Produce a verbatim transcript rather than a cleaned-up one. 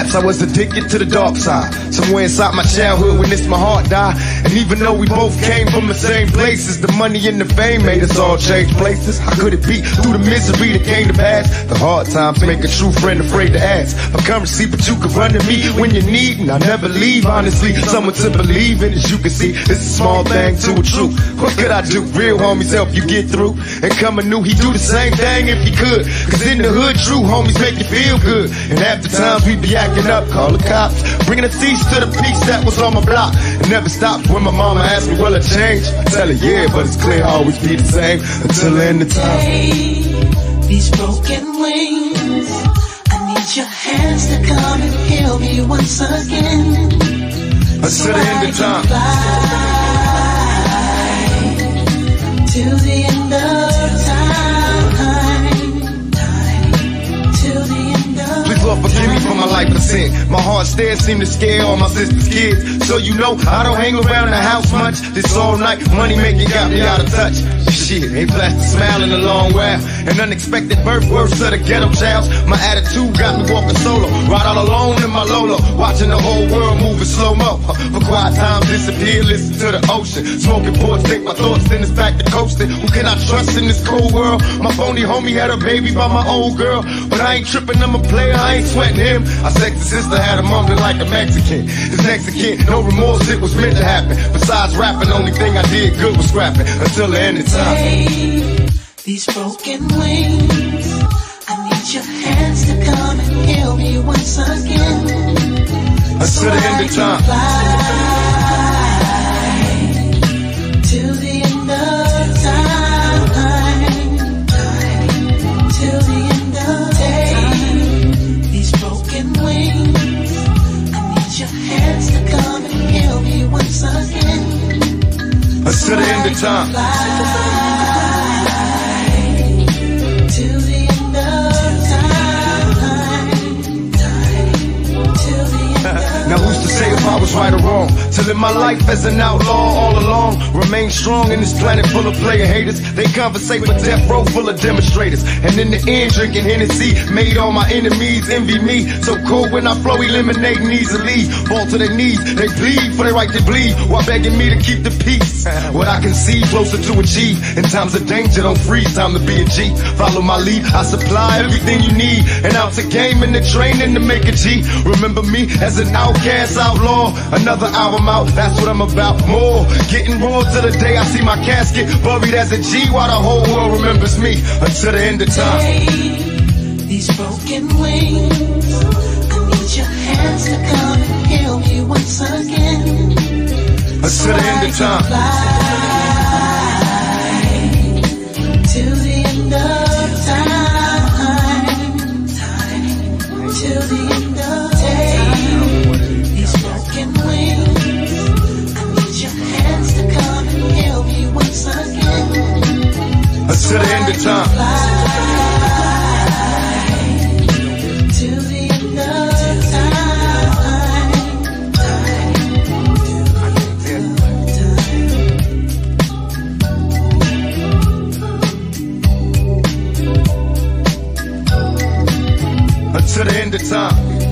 Perhaps I was addicted to the dark side. Somewhere inside my childhood witnessed my heart die. And even though we both came from the same places, the money and the fame made us all change places. How could it be? Through the misery that came to pass, the hard times make a true friend afraid to ask for currency, but you can run to me when you need, and I never leave. Honestly, someone to believe in. As you can see, it's a small thing to a truth. What could I do? Real homies help you get through. And coming new, he do the same thing if he could. Cause in the hood, true homies make you feel good. And half the times we be acting up, call the cops, bringing a cease to the peace that was on my block. It never stops when my mama asks me, will I change? I tell her, yeah, but it's clear I'll always be the same until the end of time. Hey, these broken wings, I need your hands to come and heal me once again. Until the end of time. To the end of time, time, till the end of Please, Lord, forgive me for my life of sin. My heart stares seem to scare all my sister's kids. So you know, I don't hang around the house much. This all night, money making got me out of touch. Shit, ain't blessed to smile in a long while. An unexpected birth, worse of the ghetto child. My attitude got me walking solo, ride all alone in my Lolo, watching the whole world move in slow-mo. For quiet times disappear, listen to the ocean. Smoking ports, take my thoughts, then it's back to coasting. Who can I trust in this cold world? My phony homie had a baby by my old girl, but I ain't tripping, I'm a player, I ain't sweating him. I sexy sister had a mumbling like a Mexican. His Mexican, no remorse, it was meant to happen. Besides rapping, only thing I did good was scrapping until the end of time. Hey, these broken wings, I need your hands to come and heal me once again. Until so the end of time. Till the end of time, time, till the end of time. These broken wings, I need your hands to come and heal me once again. Until the end of time. Till the end of time, time, till the end of Now who's to say if I was right or wrong? To live my life as an outlaw all along. Remain strong in this planet full of player haters. They conversate with death row full of demonstrators. And in the end drinking Hennessy made all my enemies envy me. So cool when I flow, eliminating easily. Fall to their knees, they bleed for their right to bleed, while begging me to keep the peace. What I can see closer to achieve. In times of danger, don't freeze, time to be a G. Follow my lead, I supply everything you need. And out to game and the training to make a G. Remember me as an outcast outlaw. Another album out, that's what I'm about. More, getting raw till the day I see my casket buried as a G, while the whole world remembers me until the end of time. Hey, these broken wings, I need your hands to come and heal me once again. Until so the end of time. Till the end of time, time, till the end of time. These broken wings, I need your hands to come and heal me once again. Until the end of time. Till the end of time, until the end of time.